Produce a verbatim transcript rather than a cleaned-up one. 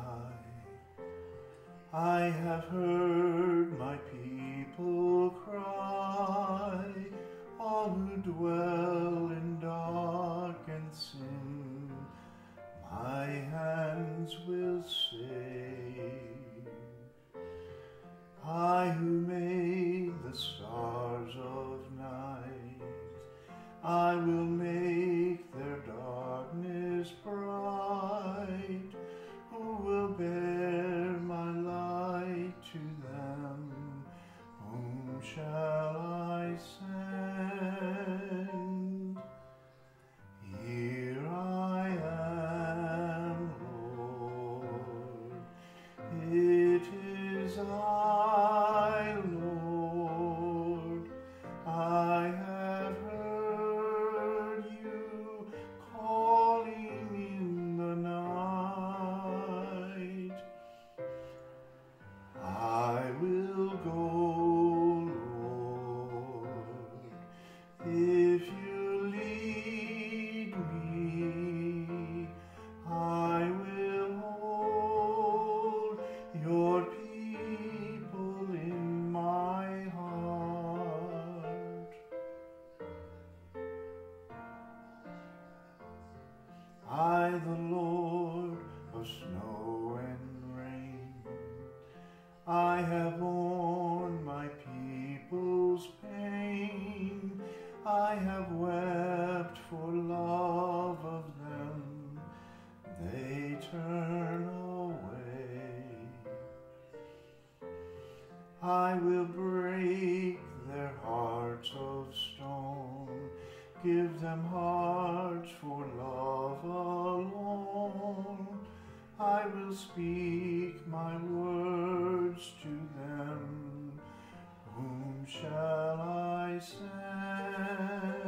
I have heard my people cry, all who dwell in dark and sin, my hands will save. I who made the stars of night, I will make their darkness bright. Who will bear my light to them? Whom shall I send? Here I am, Lord. It is I, Lord. I have heard you calling in the night. I will go, Lord, if you lead me. I will hold your people in my heart. I, the Lord of snow and rain, I have borne my people's pain. I have wept for love of them. They turn away. I will break their hearts of stone, give them hearts for love alone. I will speak my words to them. Whom shall I send?